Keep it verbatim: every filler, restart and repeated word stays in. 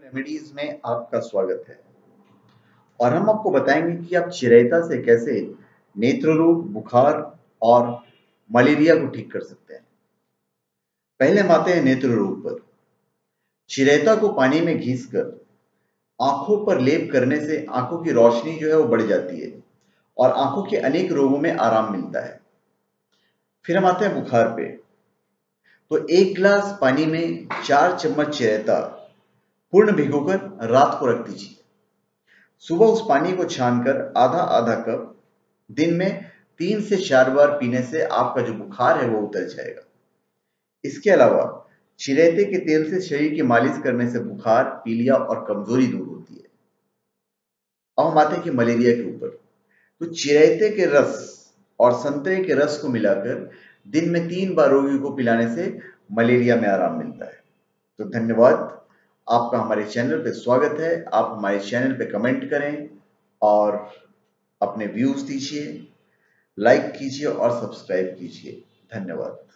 Remedies में आपका स्वागत है और हम आपको बताएंगे कि आप चिरैता से कैसे नेत्र रोग, बुखार और मलेरिया को ठीक कर सकते हैं। पहले हम आते हैं नेत्र रोग पर। चिरैता को पानी में घिसकर आंखों पर लेप करने से आंखों की रोशनी जो है वो बढ़ जाती है और आंखों के अनेक रोगों में आराम मिलता है। फिर हम आते हैं बुखार पे। तो एक गिलास पानी में चार चम्मच चिरैता पूर्ण भिगोकर रात को रख दीजिए। सुबह उस पानी को छानकर आधा आधा कप दिन में तीन से चार बार पीने से आपका जो बुखार है वो उतर जाएगा। इसके अलावा चिरैते के तेल से शरीर की मालिश करने से बुखार, पीलिया और कमजोरी दूर होती है। अब हम आते हैं कि मलेरिया के ऊपर। तो चिरैते के रस और संतरे के रस को मिलाकर दिन में तीन बार रोगी को पिलाने से मलेरिया में आराम मिलता है। तो धन्यवाद, आपका हमारे चैनल पे स्वागत है। आप हमारे चैनल पे कमेंट करें और अपने व्यूज दीजिए, लाइक कीजिए और सब्सक्राइब कीजिए। धन्यवाद।